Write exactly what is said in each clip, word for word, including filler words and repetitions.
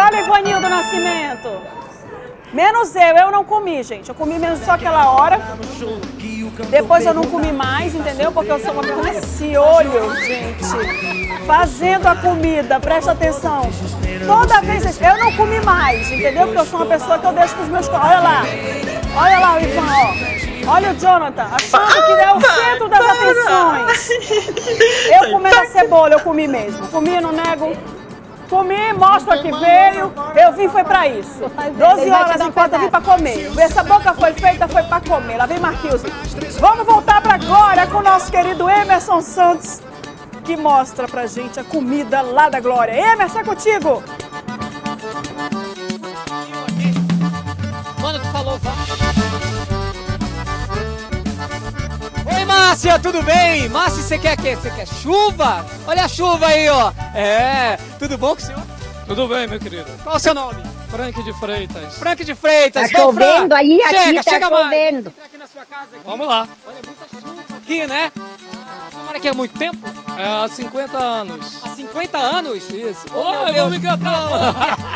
Olha o Ivanildo Nascimento. Menos eu, eu não comi, gente. Eu comi menos só aquela hora. Depois eu não comi mais, entendeu? Porque eu sou uma pessoa nesse olho, gente. Fazendo a comida, presta atenção. Toda vez eu não comi mais, entendeu? Porque eu sou uma pessoa que eu deixo pros meus... Olha lá. Olha lá o Ivan, ó. Olha o Jonathan, achando que é o centro das atenções. Eu comendo a cebola, eu comi mesmo. Comi, não nego. Comi, mostra que veio, eu vim foi pra isso. doze horas enquanto eu vim pra comer. Essa boca foi feita, foi pra comer. Lá vem Marquinhos. Vamos voltar pra Glória com o nosso querido Emerson Santos, que mostra pra gente a comida lá da Glória. Emerson, é contigo! Mano, tu falou, vá. Oi, Márcia, tudo bem? Márcia, você quer o quê? Você quer chuva? Olha a chuva aí, ó. É, tudo bom com o senhor? Tudo bem, meu querido. Qual o seu nome? Frank de Freitas. Frank de Freitas. Tá chovendo aí, chega, aqui tá chega chovendo. Mais. Aqui na sua casa, aqui. Vamos lá. Olha, muita chuva aqui, né? Você mora aqui há muito tempo? É, há cinquenta anos. Há cinquenta anos? Isso. Oh, Oi, meu vou me engatar.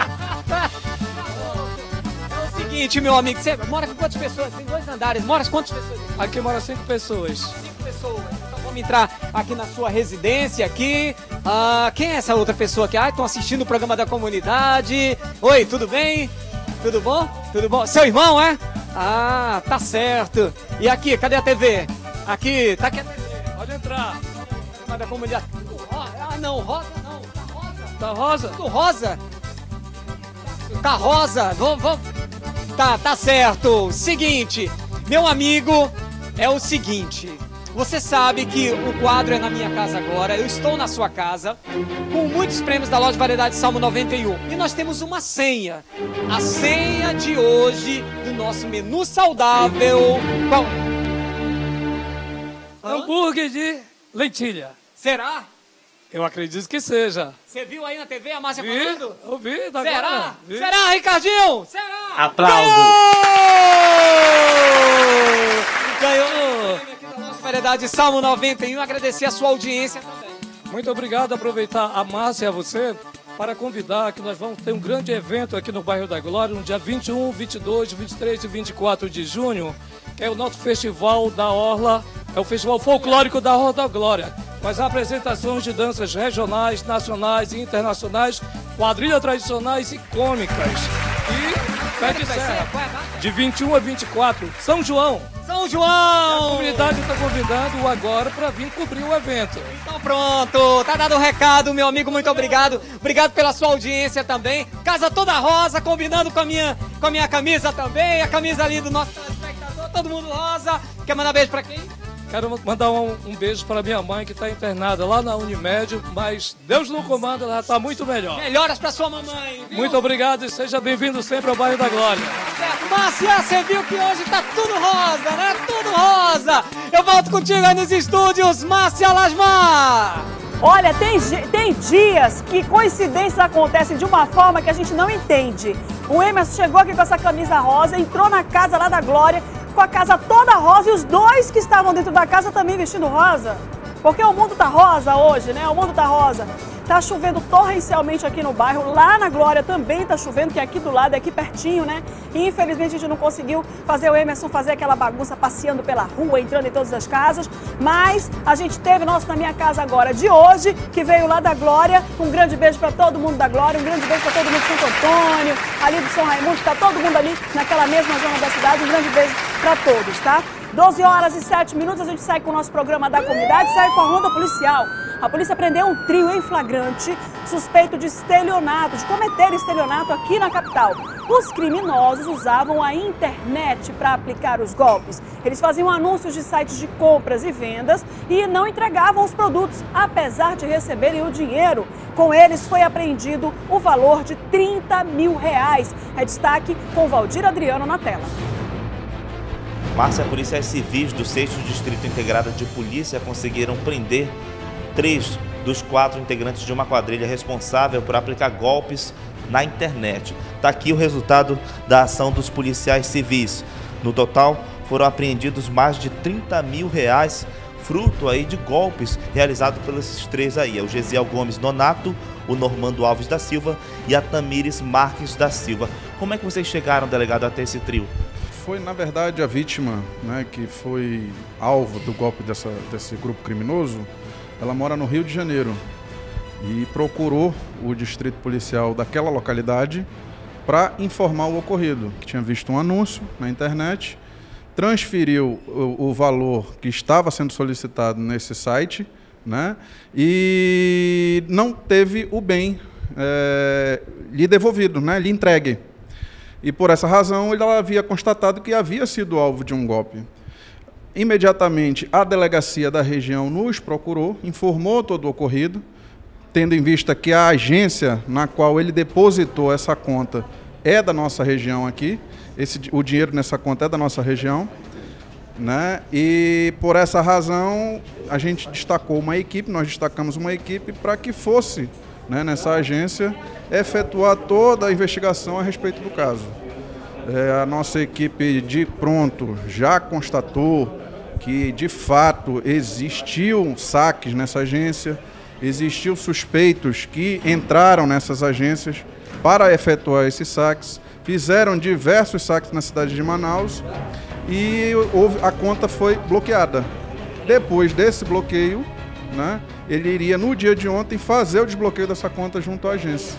É o seguinte, meu amigo, você mora com quantas pessoas? Tem dois andares, mora com quantas pessoas? Aqui mora cinco pessoas. Cinco pessoas. Então vamos entrar aqui na sua residência aqui. Ah, quem é essa outra pessoa aqui? Ah, estão assistindo o programa da comunidade. Oi, tudo bem? Tudo bom? Tudo bom? Seu irmão, é? Ah, tá certo. E aqui, cadê a T V? Aqui, tá aqui a T V. Pode entrar. Programa da comunidade. Ah, não, rosa não. Tá rosa? Tá rosa? Tudo rosa? Tá rosa. Vamos, vamos. Tá, tá certo. Seguinte, meu amigo, é o seguinte. Você sabe que o quadro é na minha casa agora. Eu estou na sua casa com muitos prêmios da loja de variedade Salmo noventa e um. E nós temos uma senha. A senha de hoje do nosso menu saudável. Qual? Hambúrguer de lentilha. Será? Eu acredito que seja. Você viu aí na T V a Márcia Vi, falando? eu vi. Da Será? agora. Vi. Será, Ricardinho? Será? Aplausos. Ganhou! Ganhou aqui da nossa variedade Salmo noventa e um. Agradecer a sua audiência também. Muito obrigado. Aproveitar a Márcia e a você para convidar que nós vamos ter um grande evento aqui no bairro da Glória, no dia vinte e um, vinte e dois, vinte e três e vinte e quatro de junho, que é o nosso Festival da Orla, é o Festival Folclórico da Orla da Glória, com as apresentações de danças regionais, nacionais e internacionais, quadrilhas tradicionais e cômicas. E pé de serra, de vinte e um a vinte e quatro, São João. São A João! comunidade está convidando agora para vir cobrir o evento. Então pronto, tá dado o recado, meu amigo, muito obrigado. Obrigado pela sua audiência também. Casa toda rosa, combinando com a minha, com a minha camisa também, a camisa ali do nosso telespectador, todo mundo rosa. Quer mandar beijo pra quem? Quero mandar um, um beijo para minha mãe que está internada lá na Unimed, mas Deus no comando, ela está muito melhor. Melhoras pra sua mamãe, viu? Muito obrigado e seja bem-vindo sempre ao bairro da Glória. Certo. Márcia, você viu que hoje tá tudo rosa, né? Tudo rosa. Eu volto contigo aí nos estúdios, Márcia Lasmar. Olha, tem, tem dias que coincidências acontecem de uma forma que a gente não entende. O Emerson chegou aqui com essa camisa rosa, entrou na casa lá da Glória, com a casa toda rosa e os dois que estavam dentro da casa também vestindo rosa. Porque o mundo tá rosa hoje, né? O mundo tá rosa. Tá chovendo torrencialmente aqui no bairro, lá na Glória também tá chovendo, que é aqui do lado, é aqui pertinho, né? E infelizmente a gente não conseguiu fazer o Emerson fazer aquela bagunça passeando pela rua, entrando em todas as casas, mas a gente teve nosso Na Minha Casa Agora de hoje, que veio lá da Glória. Um grande beijo para todo mundo da Glória, um grande beijo para todo mundo de Santo Antônio, ali do São Raimundo, que tá todo mundo ali naquela mesma zona da cidade. Um grande beijo para todos, tá? doze horas e sete minutos, a gente sai com o nosso programa da comunidade, sai com a ronda policial. A polícia prendeu um trio em flagrante suspeito de estelionato, de cometer estelionato aqui na capital. Os criminosos usavam a internet para aplicar os golpes. Eles faziam anúncios de sites de compras e vendas e não entregavam os produtos, apesar de receberem o dinheiro. Com eles foi apreendido o valor de trinta mil reais. É destaque com Valdir Adriano na tela. Márcia, policiais civis do sexto Distrito Integrado de Polícia conseguiram prender três dos quatro integrantes de uma quadrilha responsável por aplicar golpes na internet. Está aqui o resultado da ação dos policiais civis. No total, foram apreendidos mais de trinta mil reais, fruto aí de golpes realizados pelos três aí, é o Gesiel Gomes Nonato, o Normando Alves da Silva e a Tamires Marques da Silva. Como é que vocês chegaram, delegado, até esse trio? Foi, na verdade, a vítima, né, que foi alvo do golpe dessa, desse grupo criminoso. Ela mora no Rio de Janeiro e procurou o distrito policial daquela localidade para informar o ocorrido, que tinha visto um anúncio na internet, transferiu o, o valor que estava sendo solicitado nesse site, né, e não teve o bem é, lhe devolvido, né, lhe entregue. E por essa razão ela havia constatado que havia sido alvo de um golpe. Imediatamente a delegacia da região nos procurou, informou todo o ocorrido, tendo em vista que a agência na qual ele depositou essa conta é da nossa região aqui, esse, o dinheiro nessa conta é da nossa região, né? E por essa razão a gente destacou uma equipe, nós destacamos uma equipe para que fosse, né, nessa agência efetuar toda a investigação a respeito do caso. É, a nossa equipe de pronto já constatou que de fato existiu saques nessa agência, existiu suspeitos que entraram nessas agências para efetuar esses saques, fizeram diversos saques na cidade de Manaus e houve, a conta foi bloqueada. Depois desse bloqueio, né, ele iria no dia de ontem fazer o desbloqueio dessa conta junto à agência.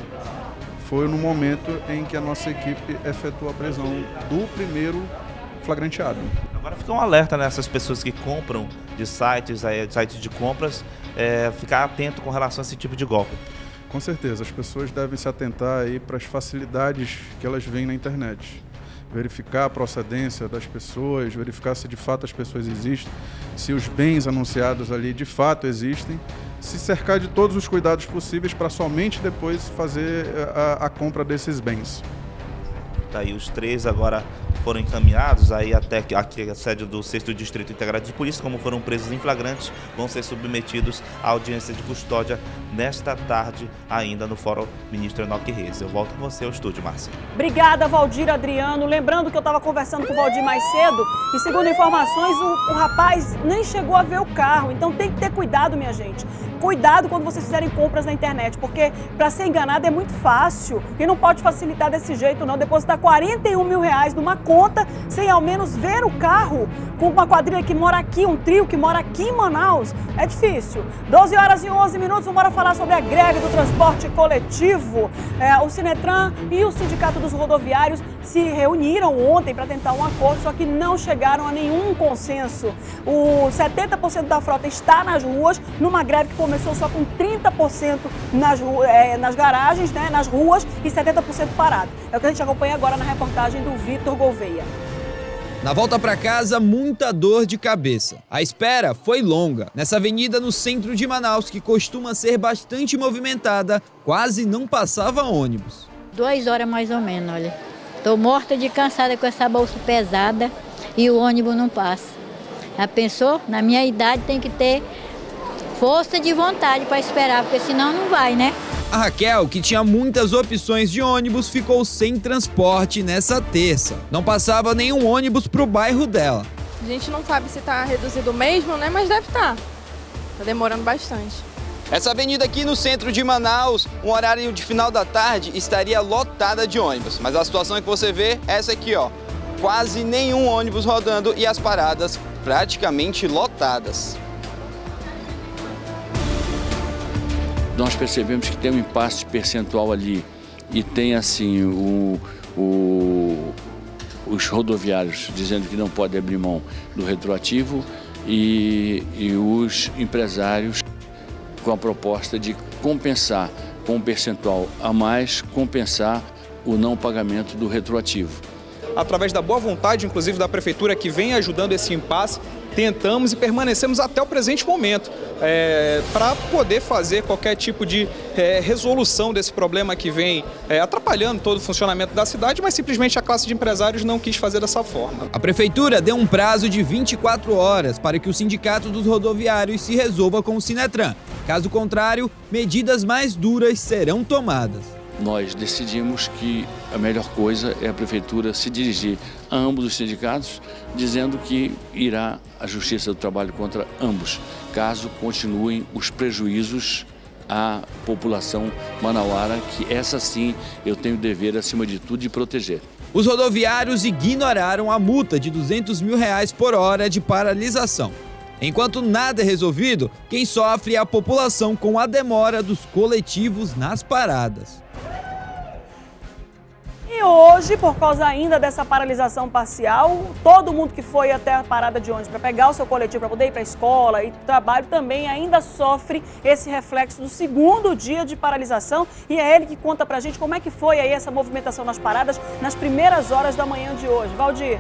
Foi no momento em que a nossa equipe efetuou a prisão do primeiro flagranteado. Agora fica um alerta nessas pessoas que compram de sites, aí, de sites de compras, é, ficar atento com relação a esse tipo de golpe. Com certeza, as pessoas devem se atentar aí para as facilidades que elas veem na internet. Verificar a procedência das pessoas, verificar se de fato as pessoas existem, se os bens anunciados ali de fato existem, se cercar de todos os cuidados possíveis para somente depois fazer a, a compra desses bens. Tá aí, os três agora foram encaminhados aí até aqui a sede do sexto Distrito Integrado de Polícia, como foram presos em flagrantes, vão ser submetidos à audiência de custódia nesta tarde ainda no Fórum Ministro Enoque Reis. Eu volto com você ao estúdio, Márcia. Obrigada, Valdir Adriano. Lembrando que eu estava conversando com o Valdir mais cedo e, segundo informações, o, o rapaz nem chegou a ver o carro. Então tem que ter cuidado, minha gente. Cuidado quando vocês fizerem compras na internet, porque para ser enganado é muito fácil. E não pode facilitar desse jeito, não. Depositar quarenta e um mil reais numa conta sem ao menos ver o carro, com uma quadrilha que mora aqui, um trio que mora aqui em Manaus. É difícil. doze horas e onze minutos, vamos embora falar sobre a greve do transporte coletivo. É, o Sinetran e o Sindicato dos Rodoviários se reuniram ontem para tentar um acordo, só que não chegaram a nenhum consenso. O setenta por cento da frota está nas ruas, numa greve que começou só com trinta por cento nas, é, nas garagens, né, nas ruas, e setenta por cento parado. É o que a gente acompanha agora na reportagem do Vitor Gouveia. Na volta para casa, muita dor de cabeça. A espera foi longa. Nessa avenida no centro de Manaus, que costuma ser bastante movimentada, quase não passava ônibus. Duas horas mais ou menos, olha. Tô morta de cansada com essa bolsa pesada e o ônibus não passa. Já pensou? Na minha idade tem que ter força de vontade para esperar, porque senão não vai, né? A Raquel, que tinha muitas opções de ônibus, ficou sem transporte nessa terça. Não passava nenhum ônibus pro bairro dela. A gente não sabe se tá reduzido mesmo, né? Mas deve estar. Tá demorando bastante. Essa avenida aqui no centro de Manaus, um horário de final da tarde, estaria lotada de ônibus. Mas a situação que você vê é essa aqui, ó. Quase nenhum ônibus rodando e as paradas praticamente lotadas. Nós percebemos que tem um impasse percentual ali e tem assim o, o, os rodoviários dizendo que não pode abrir mão do retroativo e, e os empresários com a proposta de compensar com um percentual a mais, compensar o não pagamento do retroativo. Através da boa vontade, inclusive, da Prefeitura, que vem ajudando esse impasse, tentamos e permanecemos até o presente momento é, para poder fazer qualquer tipo de é, resolução desse problema que vem é, atrapalhando todo o funcionamento da cidade, mas simplesmente a classe de empresários não quis fazer dessa forma. A Prefeitura deu um prazo de vinte e quatro horas para que o Sindicato dos Rodoviários se resolva com o Sinetran. Caso contrário, medidas mais duras serão tomadas. Nós decidimos que a melhor coisa é a Prefeitura se dirigir a ambos os sindicatos, dizendo que irá à Justiça do Trabalho contra ambos, caso continuem os prejuízos à população manauara, que essa sim eu tenho o dever, acima de tudo, de proteger. Os rodoviários ignoraram a multa de duzentos mil reais por hora de paralisação. Enquanto nada é resolvido, quem sofre é a população com a demora dos coletivos nas paradas. E hoje, por causa ainda dessa paralisação parcial, todo mundo que foi até a parada de ônibus para pegar o seu coletivo, para poder ir para a escola e trabalho, também ainda sofre esse reflexo do segundo dia de paralisação. E é ele que conta para a gente como é que foi aí essa movimentação nas paradas nas primeiras horas da manhã de hoje. Valdir.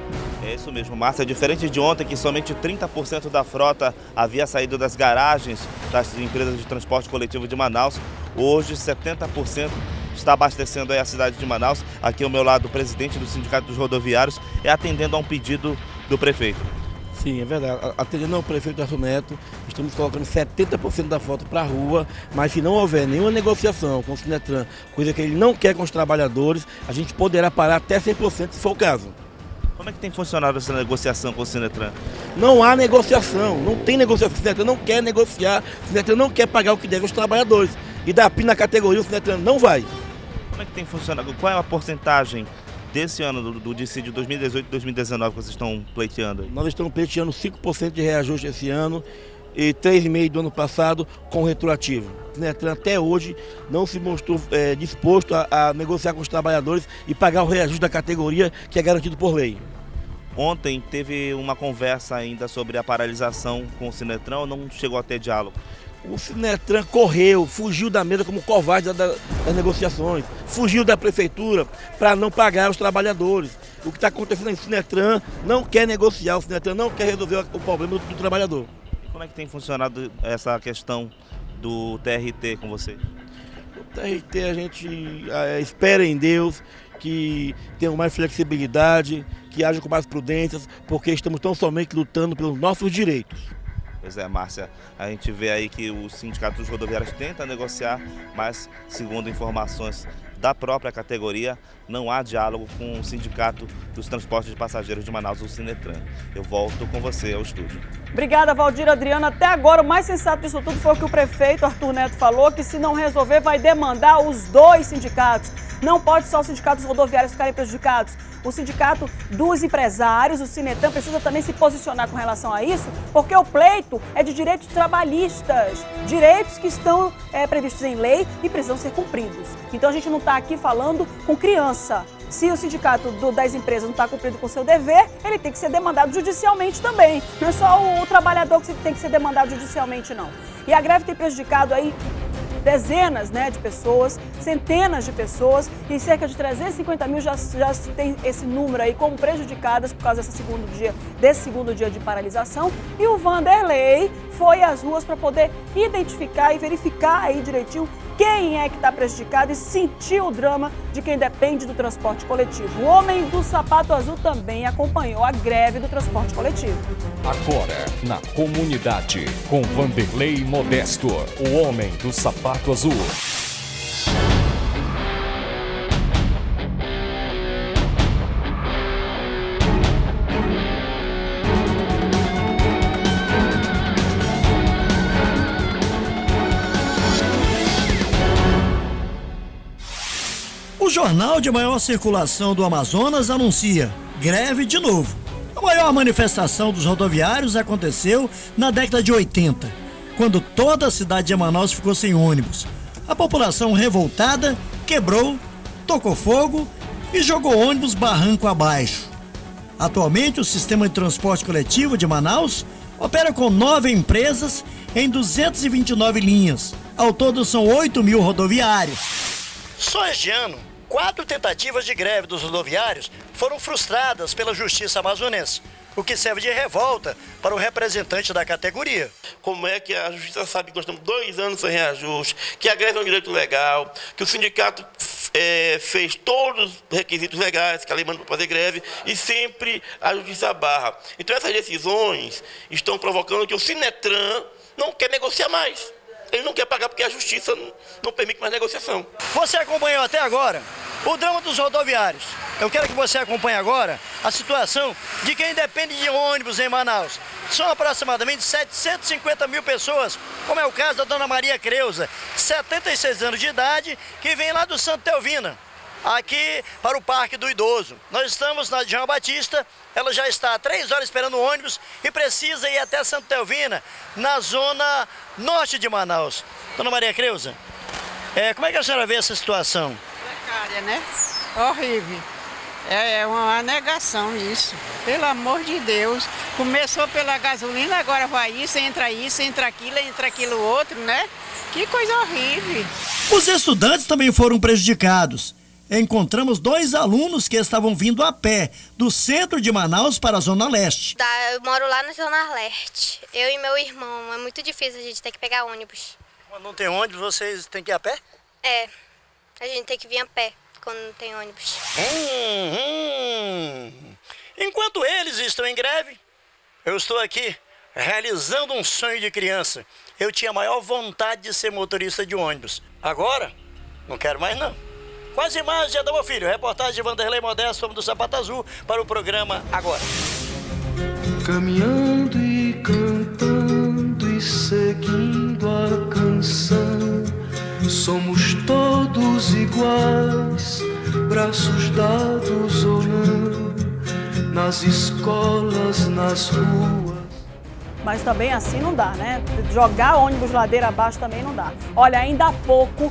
É isso mesmo, Márcia. Diferente de ontem, que somente trinta por cento da frota havia saído das garagens das empresas de transporte coletivo de Manaus, hoje setenta por cento está abastecendo aí a cidade de Manaus. Aqui ao meu lado, o presidente do Sindicato dos Rodoviários, é atendendo a um pedido do prefeito. Sim, é verdade. Atendendo ao prefeito Arthur Neto, estamos colocando setenta por cento da frota para a rua, mas se não houver nenhuma negociação com o Sinetran, coisa que ele não quer com os trabalhadores, a gente poderá parar até cem por cento se for o caso. Como é que tem funcionado essa negociação com o Sinetran? Não há negociação, não tem negociação. O Sinetran não quer negociar, o Sinetran não quer pagar o que deve aos trabalhadores. E da P I na categoria o Sinetran não vai. Como é que tem funcionado? Qual é a porcentagem desse ano do, do dissídio dois mil e dezoito e dois mil e dezenove que vocês estão pleiteando? Nós estamos pleiteando cinco por cento de reajuste esse ano e três vírgula cinco por cento do ano passado com retroativo. O Sinetran até hoje não se mostrou é, disposto a, a negociar com os trabalhadores e pagar o reajuste da categoria que é garantido por lei. Ontem teve uma conversa ainda sobre a paralisação com o Sinetran ou não chegou a ter diálogo? O Sinetran correu, fugiu da mesa como covarde das negociações, fugiu da prefeitura para não pagar os trabalhadores. O que está acontecendo é que o Sinetran não quer negociar, o Sinetran não quer resolver o problema do, do trabalhador. E como é que tem funcionado essa questão do T R T com você? O T R T a gente é, espera em Deus que tenha mais flexibilidade, que haja com mais prudências, porque estamos tão somente lutando pelos nossos direitos. Pois é, Márcia, a gente vê aí que o Sindicato dos Rodoviários tenta negociar, mas, segundo informações da própria categoria, não há diálogo com o Sindicato dos Transportes de Passageiros de Manaus, o Sinetran. Eu volto com você ao estúdio. Obrigada, Valdir, Adriana. Até agora, o mais sensato disso tudo foi o que o prefeito Arthur Neto falou, que se não resolver, vai demandar os dois sindicatos. Não pode só os sindicatos rodoviários ficarem prejudicados. O sindicato dos empresários, o Sinetran, precisa também se posicionar com relação a isso, porque o pleito é de direitos trabalhistas, direitos que estão é, previstos em lei e precisam ser cumpridos. Então a gente não está aqui falando com criança. Se o sindicato do, das empresas não está cumprindo com o seu dever, ele tem que ser demandado judicialmente também. Não é só o, o trabalhador que tem que ser demandado judicialmente, não. E a greve tem prejudicado aí dezenas né, de pessoas, centenas de pessoas, e cerca de trezentos e cinquenta mil já, já tem esse número aí como prejudicadas por causa desse segundo dia, desse segundo dia de paralisação. E o Vanderlei foi às ruas para poder identificar e verificar aí direitinho quem é que está prejudicado e sentir o drama de quem depende do transporte coletivo. O homem do sapato azul também acompanhou a greve do transporte coletivo. Agora, na comunidade, com Vanderlei Modesto, o homem do sapato azul. O jornal de maior circulação do Amazonas anuncia greve de novo. A maior manifestação dos rodoviários aconteceu na década de oitenta, quando toda a cidade de Manaus ficou sem ônibus. A população revoltada quebrou, tocou fogo e jogou ônibus barranco abaixo. Atualmente, o sistema de transporte coletivo de Manaus opera com nove empresas em duzentas e vinte e nove linhas. Ao todo, são oito mil rodoviários. Só este ano, quatro tentativas de greve dos rodoviários foram frustradas pela Justiça amazonense, o que serve de revolta para o representante da categoria. Como é que a Justiça sabe que nós estamos dois anos sem reajuste, que a greve é um direito legal, que o sindicato é, fez todos os requisitos legais que a lei manda para fazer greve e sempre a Justiça barra. Então essas decisões estão provocando que o Sinetran não quer negociar mais. Ele não quer pagar porque a Justiça não permite mais negociação. Você acompanhou até agora O drama dos rodoviários. Eu quero que você acompanhe agora a situação de quem depende de ônibus em Manaus. São aproximadamente setecentas e cinquenta mil pessoas, como é o caso da dona Maria Creuza, setenta e seis anos de idade, que vem lá do Santa Telvina, aqui para o Parque do Idoso. Nós estamos na João Batista, ela já está há três horas esperando o ônibus e precisa ir até Santa Telvina, na zona norte de Manaus. Dona Maria Creuza, é, como é que a senhora vê essa situação? Precária, né? Horrível. É uma negação isso, pelo amor de Deus. Começou pela gasolina, agora vai isso, entra isso, entra aquilo, entra aquilo outro, né? Que coisa horrível. Os estudantes também foram prejudicados. Encontramos dois alunos que estavam vindo a pé do centro de Manaus para a Zona Leste. Tá, eu moro lá na Zona Leste, eu e meu irmão. É muito difícil a gente ter que pegar ônibus. Quando não tem ônibus, vocês têm que ir a pé? É, a gente tem que vir a pé quando não tem ônibus. Hum, hum. Enquanto eles estão em greve, eu estou aqui realizando um sonho de criança. Eu tinha a maior vontade de ser motorista de ônibus. Agora, não quero mais não. Com as imagens de Adão Filho, reportagem de Vanderlei Modesto, homem do Sapato Azul, para o programa Agora. Caminhando e cantando e seguindo a canção, somos todos iguais, braços dados ou não, nas escolas, nas ruas. Mas também assim não dá, né? Jogar ônibus ladeira abaixo também não dá. Olha, ainda há pouco,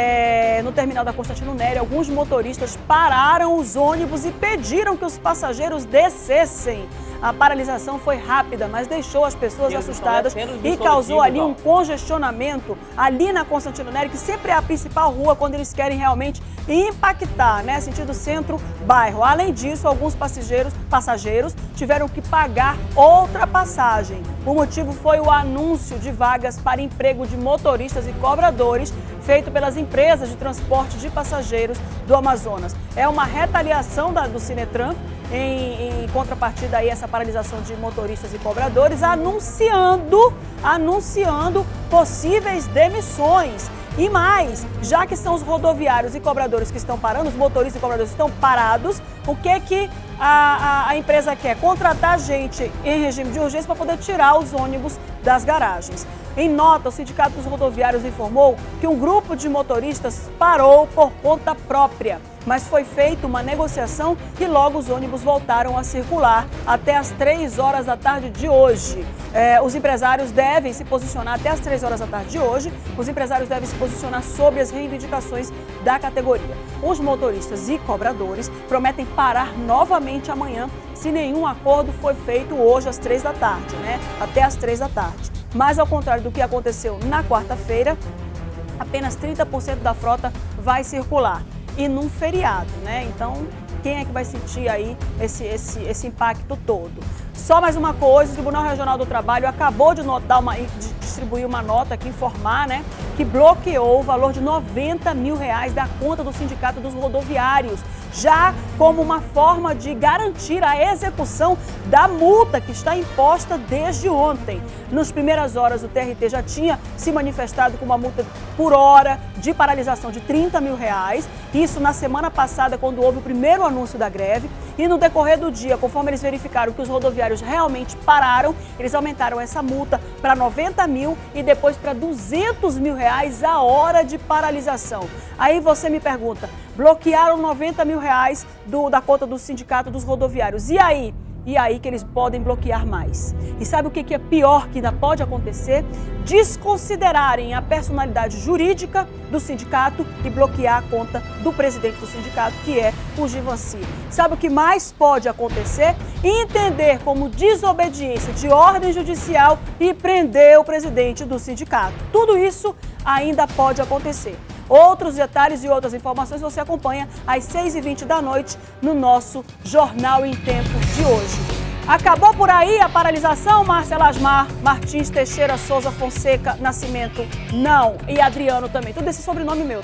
é, no terminal da Constantino Nery, alguns motoristas pararam os ônibus e pediram que os passageiros descessem. A paralisação foi rápida, mas deixou as pessoas assustadas e causou ali um congestionamento ali na Constantino Nery, que sempre é a principal rua quando eles querem realmente impactar, né? Sentido centro-bairro. Além disso, alguns passageiros, passageiros tiveram que pagar outra passagem. O motivo foi o anúncio de vagas para emprego de motoristas e cobradores feito pelas empresas de transporte de passageiros do Amazonas. É uma retaliação da, do Sinetran em, em contrapartida a essa paralisação de motoristas e cobradores, anunciando, anunciando possíveis demissões. E mais, já que são os rodoviários e cobradores que estão parando, os motoristas e cobradores estão parados, o que que a, a, a empresa quer? Contratar gente em regime de urgência para poder tirar os ônibus das garagens. Em nota, o Sindicato dos Rodoviários informou que um grupo de motoristas parou por conta própria, mas foi feita uma negociação e logo os ônibus voltaram a circular até as três horas da tarde de hoje. É, os empresários devem se posicionar até as três horas da tarde de hoje, os empresários devem se posicionar sobre as reivindicações da categoria. Os motoristas e cobradores prometem parar novamente amanhã se nenhum acordo for feito hoje às três da tarde, né? Até às três da tarde. Mas ao contrário do que aconteceu na quarta-feira, apenas trinta por cento da frota vai circular. E num feriado, né? Então, quem é que vai sentir aí esse, esse, esse impacto todo? Só mais uma coisa, o Tribunal Regional do Trabalho acabou de, notar uma, de distribuir uma nota aqui, informar, né, que bloqueou o valor de noventa mil reais da conta do Sindicato dos Rodoviários, já como uma forma de garantir a execução da multa que está imposta desde ontem. Nas primeiras horas, o T R T já tinha se manifestado com uma multa por hora de paralisação de trinta mil reais, isso na semana passada, quando houve o primeiro anúncio da greve, e no decorrer do dia, conforme eles verificaram que os rodoviários realmente pararam, eles aumentaram essa multa para noventa mil e depois para duzentos mil reais a hora de paralisação. Aí você me pergunta, bloquearam noventa mil reais do, da conta do Sindicato dos Rodoviários, e aí? E aí que eles podem bloquear mais. E sabe o que é pior que ainda pode acontecer? Desconsiderarem a personalidade jurídica do sindicato e bloquear a conta do presidente do sindicato, que é o Givanci. Sabe o que mais pode acontecer? Entender como desobediência de ordem judicial e prender o presidente do sindicato. Tudo isso ainda pode acontecer. Outros detalhes e outras informações você acompanha às seis e vinte da noite no nosso Jornal em Tempo de hoje. Acabou por aí a paralisação, Márcia Lasmar, Martins Teixeira, Souza Fonseca, Nascimento? Não. E Adriano também. Tudo esse sobrenome meu, tá?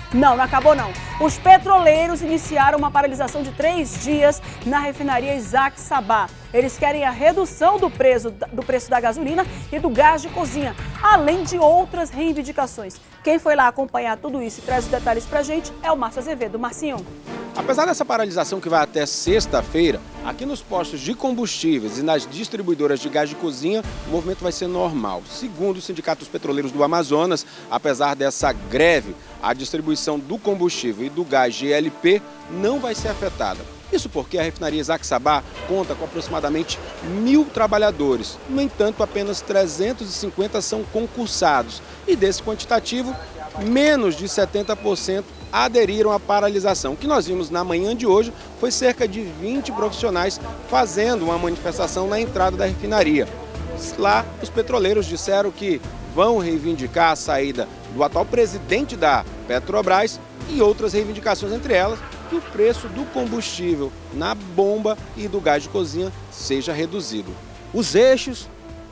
Não, não acabou não. Os petroleiros iniciaram uma paralisação de três dias na refinaria Isaac Sabá. Eles querem a redução do preço, do preço da gasolina e do gás de cozinha, além de outras reivindicações. Quem foi lá acompanhar tudo isso e traz os detalhes pra gente é o Márcio Azevedo. Marcinho. Apesar dessa paralisação que vai até sexta-feira, aqui nos postos de combustíveis e nas distribuidoras de gás de cozinha, o movimento vai ser normal. Segundo o Sindicato dos Petroleiros do Amazonas, apesar dessa greve, a distribuição do combustível e do gás G L P não vai ser afetada. Isso porque a refinaria Isaac Sabá conta com aproximadamente mil trabalhadores. No entanto, apenas trezentos e cinquenta são concursados. E desse quantitativo, menos de setenta por cento aderiram à paralisação. O que nós vimos na manhã de hoje foi cerca de vinte profissionais fazendo uma manifestação na entrada da refinaria. Lá, os petroleiros disseram que vão reivindicar a saída do atual presidente da Petrobras e outras reivindicações, entre elas que o preço do combustível na bomba e do gás de cozinha seja reduzido. Os eixos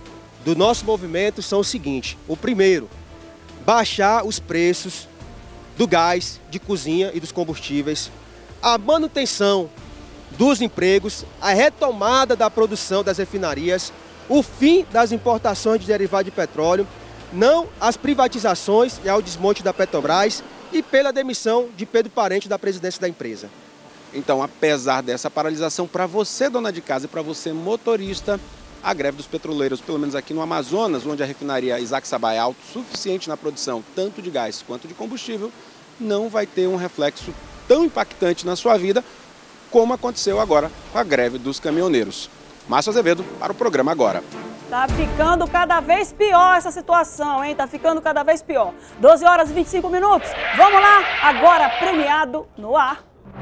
do nosso movimento são o seguinte: o primeiro, baixar os preços do gás de cozinha e dos combustíveis, a manutenção dos empregos, a retomada da produção das refinarias, o fim das importações de derivados de petróleo, não às privatizações e ao desmonte da Petrobras e pela demissão de Pedro Parente da presidência da empresa. Então, apesar dessa paralisação, para você, dona de casa, e para você, motorista, a greve dos petroleiros, pelo menos aqui no Amazonas, onde a refinaria Isaac Sabá é autossuficiente na produção tanto de gás quanto de combustível, não vai ter um reflexo tão impactante na sua vida como aconteceu agora com a greve dos caminhoneiros. Márcio Azevedo para o programa Agora. Tá ficando cada vez pior essa situação, hein? Tá ficando cada vez pior. doze horas e vinte e cinco minutos. Vamos lá, agora premiado no ar.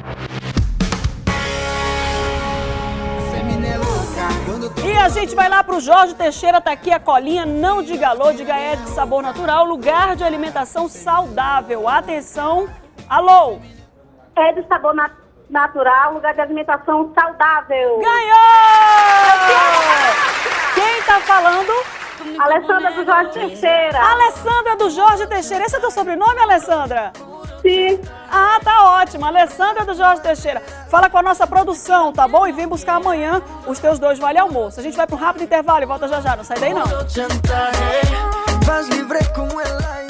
E a gente vai lá pro Jorge Teixeira, tá aqui a colinha, não diga alô, diga é de sabor natural, lugar de alimentação saudável. Atenção, alô. É de sabor nat natural, lugar de alimentação saudável. Ganhou! Quem tá falando? Alessandra do Jorge Teixeira. Alessandra do Jorge Teixeira. Esse é teu sobrenome, Alessandra? Sim. Ah, tá ótimo. Alessandra do Jorge Teixeira. Fala com a nossa produção, tá bom? E vem buscar amanhã os teus dois vale almoço. A gente vai para um rápido intervalo e volta já já. Não sai daí, não.